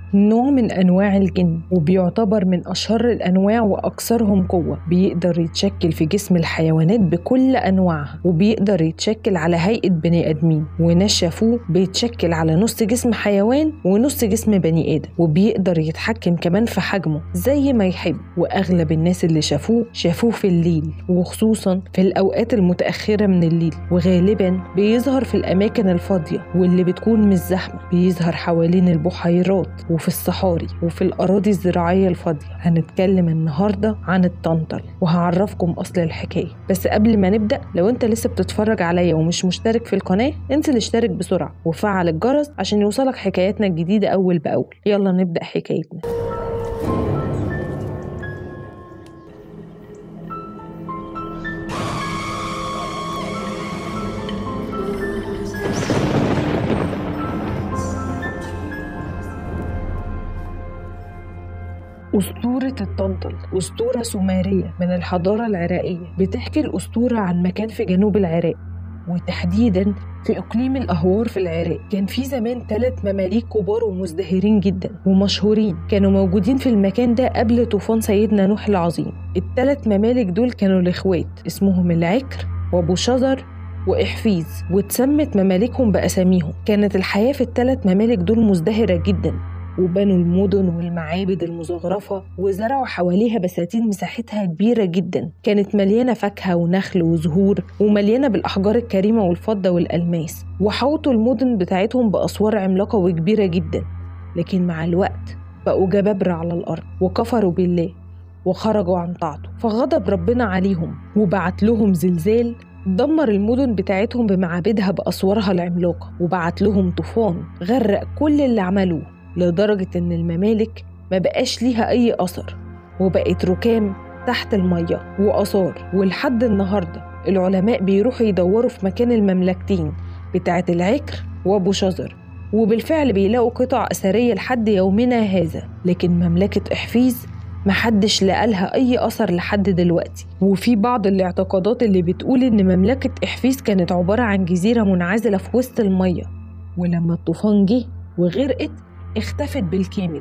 نوع من أنواع الجن، وبيعتبر من أشهر الأنواع وأكثرهم قوة. بيقدر يتشكل في جسم الحيوانات بكل أنواعها، وبيقدر يتشكل على هيئة بني آدمين، وناس شافوه بيتشكل على نص جسم حيوان ونص جسم بني آدم، وبيقدر يتحكم كمان في حجمه زي ما يحب. وأغلب الناس اللي شافوه في الليل، وخصوصا في الأوقات المتأخرة من الليل، وغالبا بيظهر في الأماكن الفاضية واللي بتكون مش زحمة. بيظهر حوالين البحيرات وفي الصحاري وفي الأراضي الزراعية الفاضية. هنتكلم النهاردة عن الطنطل، وهعرفكم أصل الحكاية. بس قبل ما نبدأ، لو أنت لسه بتتفرج عليا ومش مشترك في القناة، انزل اشترك بسرعة وفعل الجرس عشان يوصلك حكاياتنا الجديدة أول بأول. يلا نبدأ حكايتنا. أسطورة الطنطل أسطورة سومرية من الحضارة العراقية. بتحكي الأسطورة عن مكان في جنوب العراق، وتحديدا في إقليم الأهوار في العراق. كان في زمان 3 مماليك كبار ومزدهرين جدا ومشهورين، كانوا موجودين في المكان ده قبل طوفان سيدنا نوح العظيم. ال3 ممالك دول كانوا الإخوات، اسمهم العكر وبوشزر وإحفيز، واتسمت ممالكهم بأساميهم. كانت الحياة في ال3 ممالك دول مزدهرة جدا، وبنوا المدن والمعابد المزخرفة، وزرعوا حواليها بساتين مساحتها كبيرة جدا، كانت مليانة فاكهة ونخل وزهور، ومليانة بالأحجار الكريمة والفضة والألماس. وحوطوا المدن بتاعتهم بأسوار عملاقة وكبيرة جدا. لكن مع الوقت بقوا جبابرة على الأرض، وكفروا بالله وخرجوا عن طاعته، فغضب ربنا عليهم وبعت لهم زلزال دمر المدن بتاعتهم بمعابدها بأسوارها العملاقة، وبعت لهم طوفان غرق كل اللي عملوه، لدرجة إن الممالك ما بقاش ليها أي أثر، وبقت ركام تحت المية وآثار. ولحد النهاردة العلماء بيروحوا يدوروا في مكان المملكتين بتاعة العكر وبوشزر، وبالفعل بيلاقوا قطع أثرية لحد يومنا هذا. لكن مملكة إحفيز محدش لقالها أي أثر لحد دلوقتي. وفي بعض الاعتقادات اللي بتقول إن مملكة إحفيز كانت عبارة عن جزيرة منعزلة في وسط المية، ولما الطوفان جه وغرقت اختفت بالكامل.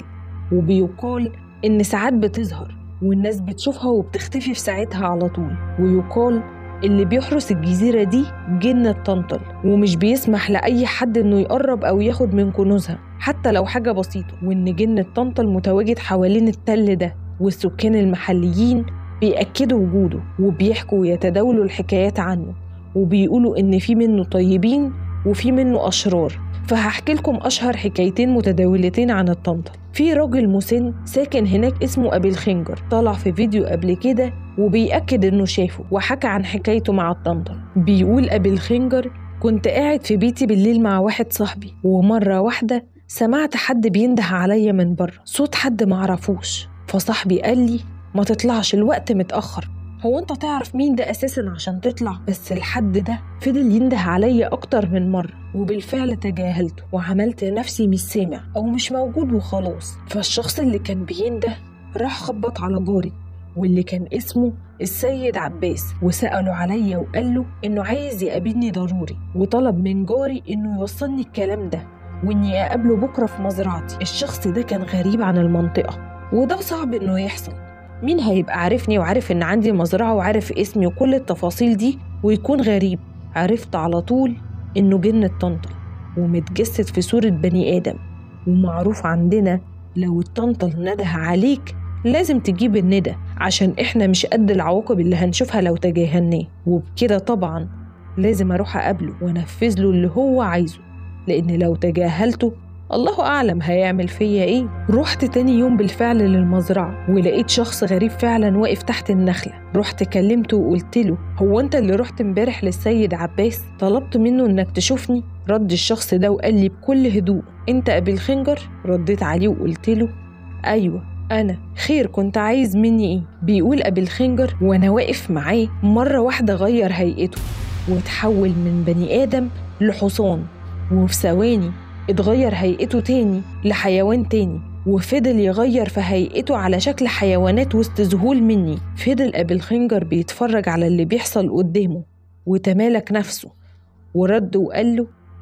وبيقال إن ساعات بتظهر والناس بتشوفها وبتختفي في ساعتها على طول. ويقال اللي بيحرس الجزيرة دي جن الطنطل، ومش بيسمح لأي حد إنه يقرب أو ياخد من كنوزها حتى لو حاجة بسيطة. وإن جن الطنطل متواجد حوالين التل ده، والسكان المحليين بيأكدوا وجوده، وبيحكوا ويتداولوا الحكايات عنه، وبيقولوا إن في منه طيبين وفي منه أشرار. فهحكي لكم أشهر حكايتين متداولتين عن الطنطل. في راجل مسن ساكن هناك اسمه أبي الخنجر، طلع في فيديو قبل كده وبيأكد إنه شافه، وحكى عن حكايته مع الطنطل. بيقول أبي الخنجر: كنت قاعد في بيتي بالليل مع واحد صاحبي، ومرة واحدة سمعت حد بينده عليا من بره، صوت حد معرفوش. فصاحبي قال لي: ما تطلعش، الوقت متأخر. هو انت تعرف مين ده اساسا عشان تطلع؟ بس الحد ده فضل ينده عليا اكتر من مرة، وبالفعل تجاهلته وعملت نفسي مش سامع او مش موجود وخلاص. فالشخص اللي كان بينده راح خبط على جاري، واللي كان اسمه السيد عباس، وسأله عليا وقال له انه عايز يقابلني ضروري، وطلب من جاري انه يوصلني الكلام ده واني اقابله بكرة في مزرعتي. الشخص ده كان غريب عن المنطقة، وده صعب انه يحصل. مين هيبقى عارفني وعارف ان عندي مزرعة وعارف اسمي وكل التفاصيل دي ويكون غريب؟ عرفت على طول انه جن الطنطل، ومتجسد في صورة بني آدم. ومعروف عندنا لو الطنطل نده عليك لازم تجيب الندى، عشان احنا مش قد العواقب اللي هنشوفها لو تجاهلناه. وبكده طبعا لازم اروح اقابله وانفذ له اللي هو عايزه، لان لو تجاهلته الله أعلم هيعمل فيا إيه. رحت تاني يوم بالفعل للمزرعة، ولقيت شخص غريب فعلا واقف تحت النخلة. رحت كلمته وقلت له: هو أنت اللي رحت امبارح للسيد عباس؟ طلبت منه إنك تشوفني. رد الشخص ده وقال لي بكل هدوء: أنت أبي الخنجر؟ رديت عليه وقلت له: أيوة أنا. خير، كنت عايز مني إيه؟ بيقول أبي الخنجر: وأنا واقف معاه مرة واحدة غير هيئته وتحول من بني آدم لحصان، وفي ثواني اتغير هيئته تاني لحيوان تاني، وفضل يغير في هيئته على شكل حيوانات وسط ذهول مني. فضل أبي الخنجر بيتفرج على اللي بيحصل قدامه وتمالك نفسه، ورد وقال له: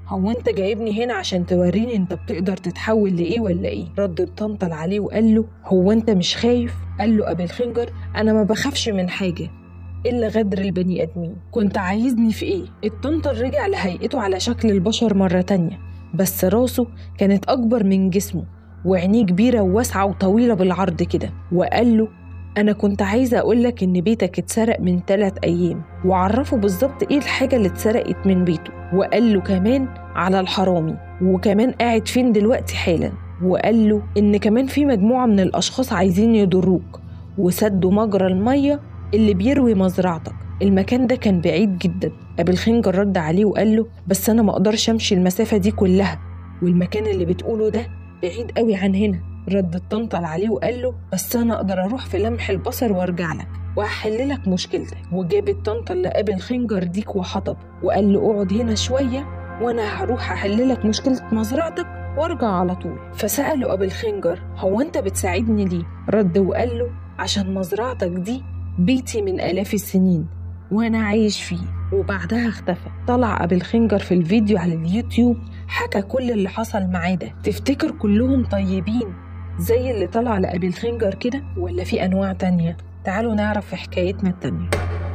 هو انت جايبني هنا عشان توريني انت بتقدر تتحول لايه ولا ايه؟ رد الطنطل عليه وقال له هو انت مش خايف؟ قال له ابي الخنجر انا ما بخافش من حاجة إلا غدر البني آدمين. كنت عايزني في إيه؟ الطنطل رجع لهيئته على شكل البشر مرة تانية، بس راسه كانت أكبر من جسمه وعينيه كبيرة وواسعة وطويلة بالعرض كده، وقال له أنا كنت عايزة أقولك إن بيتك اتسرق من 3 أيام، وعرفه بالظبط إيه الحاجة اللي اتسرقت من بيته، وقال له كمان على الحرامي وكمان قاعد فين دلوقتي حالا، وقال له إن كمان في مجموعة من الأشخاص عايزين يضروك وسدوا مجرى المية اللي بيروي مزرعتك. المكان ده كان بعيد جدا. أبي الخنجر رد عليه وقال له بس أنا ما أقدرش أمشي المسافة دي كلها، والمكان اللي بتقوله ده بعيد قوي عن هنا. رد الطنطل عليه وقال له بس أنا أقدر أروح في لمح البصر وأرجع لك وأحل لك مشكلتك. وجاب الطنطل لأبي الخنجر ديك وحطب وقال له اقعد هنا شوية وأنا هروح أحل لك مشكلة مزرعتك وأرجع على طول. فسأله أبي الخنجر هو أنت بتساعدني ليه؟ رد وقال له عشان مزرعتك دي بيتي من آلاف السنين وأنا عايش فيه. وبعدها اختفى. طلع أبي الخنجر في الفيديو على اليوتيوب حكى كل اللي حصل معاه ده. تفتكر كلهم طيبين زي اللي طلع لأبي الخنجر كده ولا في أنواع تانية؟ تعالوا نعرف في حكايتنا التانية.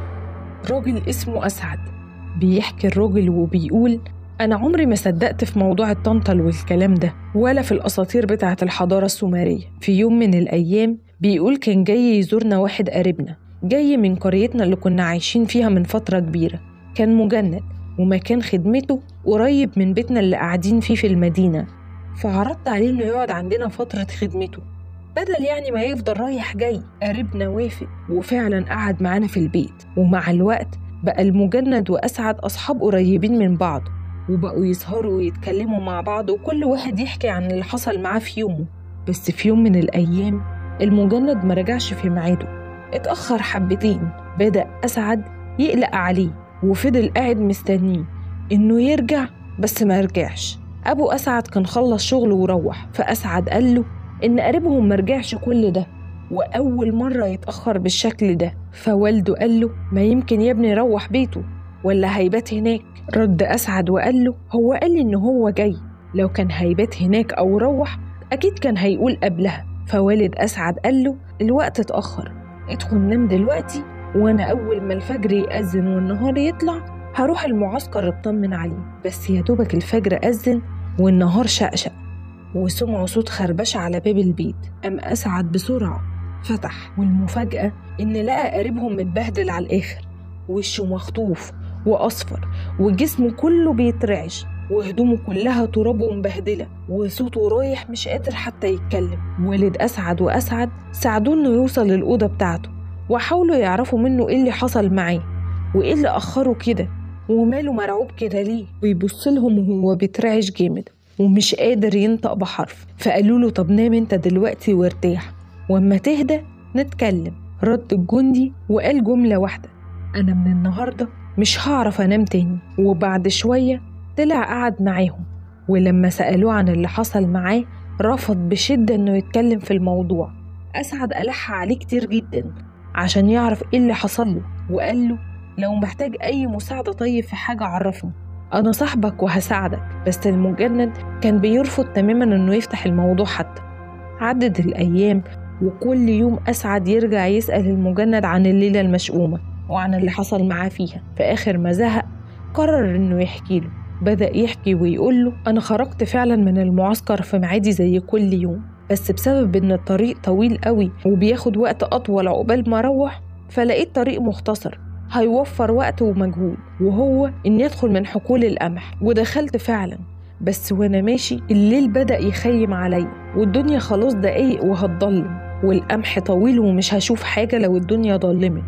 راجل اسمه أسعد بيحكي الراجل وبيقول أنا عمري ما صدقت في موضوع الطنطل والكلام ده ولا في الأساطير بتاعة الحضارة السومرية. في يوم من الأيام بيقول كان جاي يزورنا واحد قريبنا جاي من قريتنا اللي كنا عايشين فيها من فترة كبيرة. كان مجند ومكان خدمته قريب من بيتنا اللي قاعدين فيه في المدينة، فعرضت عليه إنه يقعد عندنا فترة خدمته بدل يعني ما يفضل رايح جاي. قريبنا وافق وفعلا قعد معانا في البيت، ومع الوقت بقى المجند وأسعد أصحاب قريبين من بعض وبقوا يسهروا ويتكلموا مع بعض وكل واحد يحكي عن اللي حصل معاه في يومه. بس في يوم من الأيام المجند مرجعش في ميعاده، اتأخر حبتين. بدأ أسعد يقلق عليه وفضل قاعد مستنيه إنه يرجع بس ما رجعش. أبو أسعد كان خلص شغله وروح، فأسعد قال له إن قريبهم مرجعش كل ده وأول مرة يتأخر بالشكل ده. فوالده قال له ما يمكن يا ابني روح بيته ولا هيبات هناك. رد أسعد وقال له هو قال لي إنه هو جاي، لو كان هيبات هناك أو روح أكيد كان هيقول قبلها. فوالد أسعد قال له الوقت اتأخر، ادخل نام دلوقتي وأنا أول ما الفجر يأذن والنهار يطلع هروح المعسكر اطمن عليه. بس يا دوبك الفجر أذن والنهار شقشق وسمعوا صوت خربشة على باب البيت. قام أسعد بسرعة فتح، والمفاجأة إن لقى قريبهم متبهدل على الآخر، وشه مخطوف وأصفر وجسمه كله بيترعش وهدومه كلها تراب ومبهدلة وصوته رايح مش قادر حتى يتكلم. والد أسعد وأسعد ساعدوه إنه يوصل للأوضة بتاعته وحاولوا يعرفوا منه إيه اللي حصل معاه وإيه اللي أخره كده وماله مرعوب كده ليه، ويبص لهم وهو بيترعش جامد ومش قادر ينطق بحرف. فقالوا له طب نام انت دلوقتي وارتاح واما تهدى نتكلم. رد الجندي وقال جملة واحدة أنا من النهاردة مش هعرف أنام تاني. وبعد شوية طلع قعد معاهم، ولما سألوه عن اللي حصل معاه رفض بشدة إنه يتكلم في الموضوع. أسعد ألح عليه كتير جدا عشان يعرف إيه اللي حصل له، وقال له لو محتاج أي مساعدة طيب في حاجة عرفني أنا صاحبك وهساعدك. بس المجند كان بيرفض تماما إنه يفتح الموضوع حتى. عدت الأيام وكل يوم أسعد يرجع يسأل المجند عن الليلة المشؤومة وعن اللي حصل معاه فيها. في آخر ما زهق قرر إنه يحكي له. بدأ يحكي ويقول له أنا خرجت فعلا من المعسكر في ميعادي زي كل يوم، بس بسبب إن الطريق طويل قوي وبياخد وقت أطول عقبال ما أروح فلقيت طريق مختصر هيوفر وقت ومجهود، وهو إني أدخل من حقول القمح. ودخلت فعلا، بس وأنا ماشي الليل بدأ يخيم عليا والدنيا خلاص دقايق وهتضلم والقمح طويل ومش هشوف حاجة لو الدنيا ضلمت.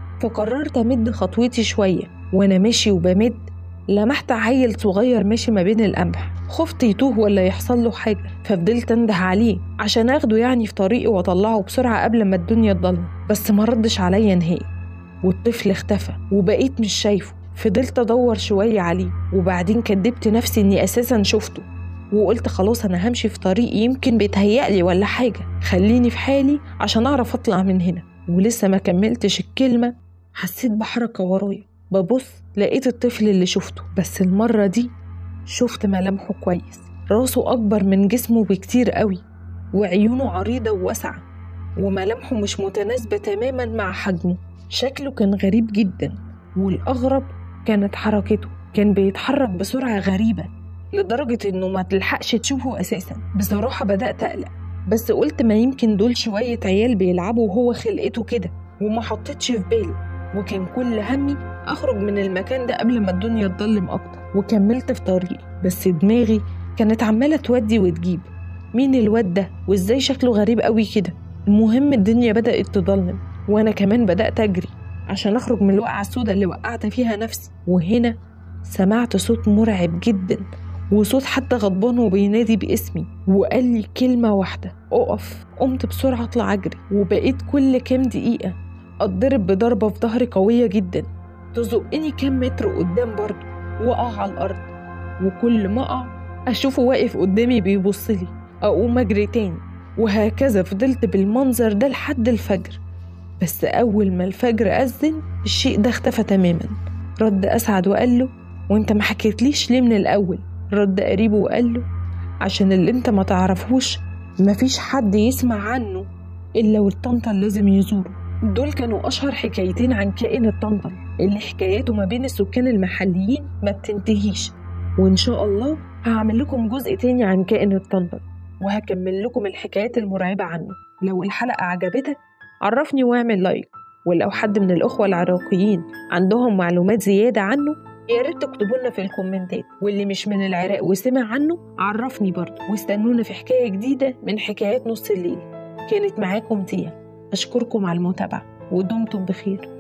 فقررت أمد خطوتي شوية، وأنا ماشي وبمد لمحت عيل صغير ماشي ما بين القمح. خفت يتوه ولا يحصل له حاجة، ففضلت انده عليه عشان اخده يعني في طريقي واطلعه بسرعة قبل ما الدنيا تضلم، بس ما ردش عليا نهائي. والطفل اختفى وبقيت مش شايفه. فضلت ادور شوية عليه وبعدين كدبت نفسي اني اساسا شفته، وقلت خلاص انا همشي في طريقي يمكن بيتهيألي ولا حاجة، خليني في حالي عشان اعرف اطلع من هنا. ولسه ما كملتش الكلمة حسيت بحركة ورايا، ببص لقيت الطفل اللي شفته، بس المرة دي شفت ملامحه كويس، راسه أكبر من جسمه بكتير قوي، وعيونه عريضة وواسعة، وملامحه مش متناسبة تماما مع حجمه. شكله كان غريب جدا، والأغرب كانت حركته، كان بيتحرك بسرعة غريبة لدرجة إنه ما تلحقش تشوفه أساسا. بصراحة بدأت أقلق، بس قلت ما يمكن دول شوية عيال بيلعبوا وهو خلقته كده، وما حطيتش في بالي. وكان كل همي أخرج من المكان ده قبل ما الدنيا تضلم أكتر، وكملت في طريقي. بس دماغي كانت عمالة تودي وتجيب، مين الواد ده وإزاي شكله غريب قوي كده؟ المهم الدنيا بدأت تضلم، وأنا كمان بدأت أجري عشان أخرج من الوقعة السوداء اللي وقعت فيها نفسي. وهنا سمعت صوت مرعب جدا، وصوت حد غضبان وبينادي باسمي، وقال لي كلمة واحدة: أقف. قمت بسرعة أطلع أجري، وبقيت كل كام دقيقة أتضرب بضربة في ظهري قوية جدا تزقني كام متر قدام برضه، وأقع على الأرض. وكل ما أقع أشوفه واقف قدامي بيبصلي، أقوم أجري تاني، وهكذا فضلت بالمنظر ده لحد الفجر. بس أول ما الفجر أذن الشيء ده اختفى تماما. رد أسعد وقال له: وانت ما حكيتليش ليه من الأول؟ رد قريبه وقال له: عشان اللي انت ما تعرفوش مفيش حد يسمع عنه إلا والطنطل لازم يزوره. دول كانوا أشهر حكايتين عن كائن الطنطل اللي حكاياته ما بين السكان المحليين ما بتنتهيش. وإن شاء الله هعمل لكم جزء تاني عن كائن الطنطل، وهكمل لكم الحكايات المرعبة عنه. لو الحلقة عجبتك عرفني واعمل لايك، ولو حد من الأخوة العراقيين عندهم معلومات زيادة عنه يا ريت تكتبوا لنا في الكومنتات، واللي مش من العراق وسمع عنه عرفني برضه. واستنونا في حكاية جديدة من حكايات نص الليل. كانت معاكم تيا، أشكركم على المتابعة ودمتم بخير.